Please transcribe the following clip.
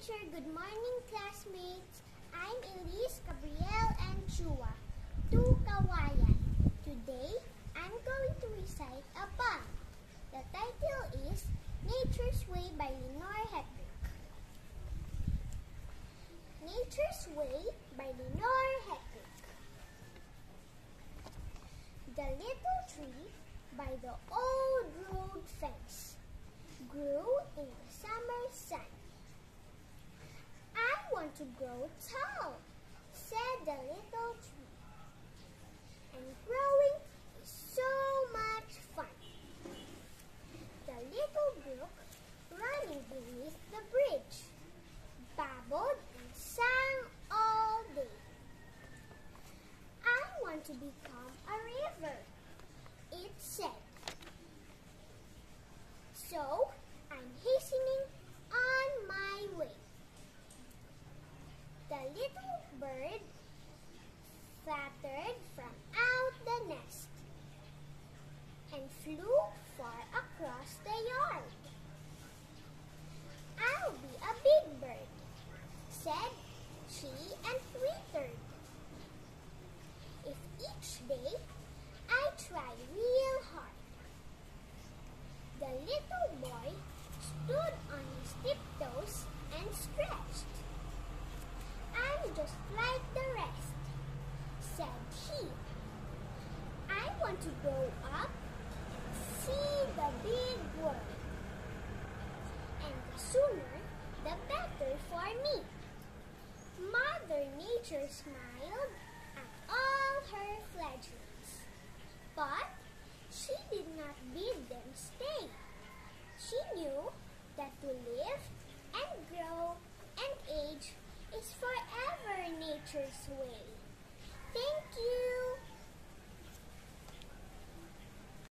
teacher. Good morning, classmates. I'm Elise, Gabrielle, and Chua. To Kawayan. Today, I'm going to recite a poem. The title is Nature's Way by Lenore Hetwick. Nature's Way by Lenore Hetwick. The little tree by the old road fence grew in the summer sun. I want to grow tall, said the little tree. And growing is so much fun. The little brook running beneath the bridge babbled and sang all day. I want to become a river, it said. So, I'm hastening on my way. The little bird fluttered from out the nest and flew far across the yard. I'll be a big bird, said she and twittered. If each day I try real hard. The little boy stood on his tiptoes and stretched. I'm just like the rest, said he. I want to grow up, see the big world. And the sooner, the better for me. Mother Nature smiled at all her fledglings, but she did not bid them stay. She knew that to live and grow and age is forever nature's way.